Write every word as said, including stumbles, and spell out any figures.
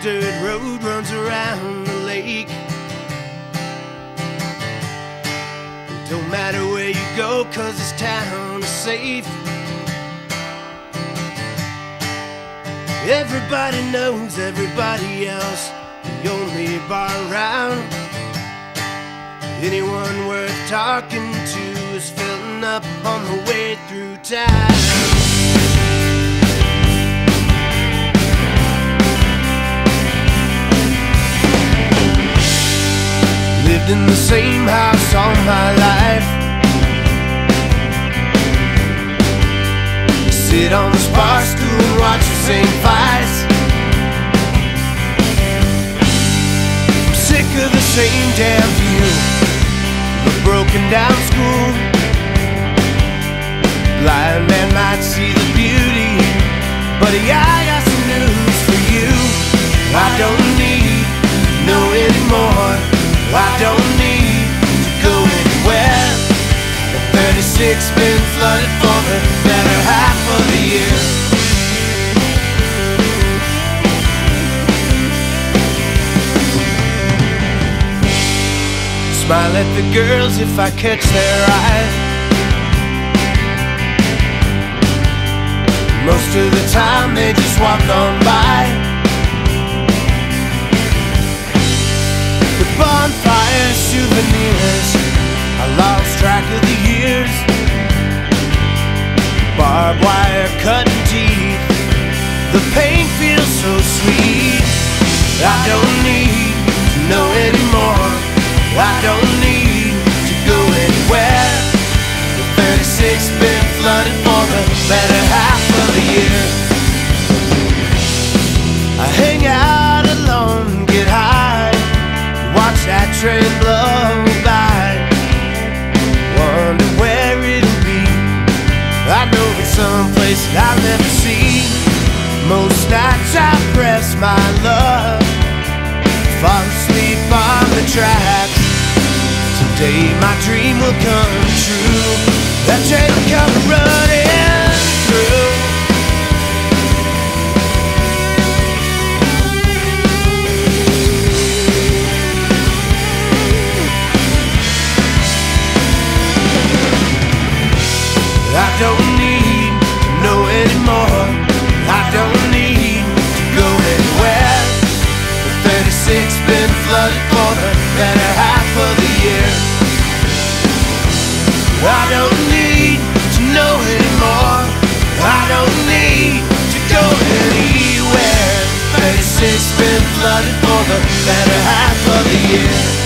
dirt road runs around the lake. Don't matter where you go, cause this town is safe. Everybody knows everybody else, the only bar around. Anyone worth talking to is filling up on the way through town. Lived in the same house all my life. Sit on the bar stool and watch the same fights. I'm sick of the same damn view, the broken down school. Blind man might see the beauty, but yeah, I got some news for you. I don't need to know anymore. I don't need to go anywhere. The thirty-six been flooded for the better half of the year. Smile at the girls if I catch their eye. Most of the time they just walk on by. Bonfires, souvenirs, I lost track of the years. Barbed wire, cutting teeth, the pain feels so sweet. I don't need to know anymore. I don't need to go anywhere. The thirty-six been flooded for the better half of the year. I hang out alone, get high, watch that train blow by. Wonder where it'll be. I know it's someplace I'll never see. Most nights I press my luck, fall asleep on the tracks. Someday my dream will come true. That train will come running through. I don't need to know anymore. I don't need to go anywhere. The thirty-six been flooded for the better half of the year. I don't need to know anymore. I don't need to go anywhere. thirty-six been flooded for the better half of the year.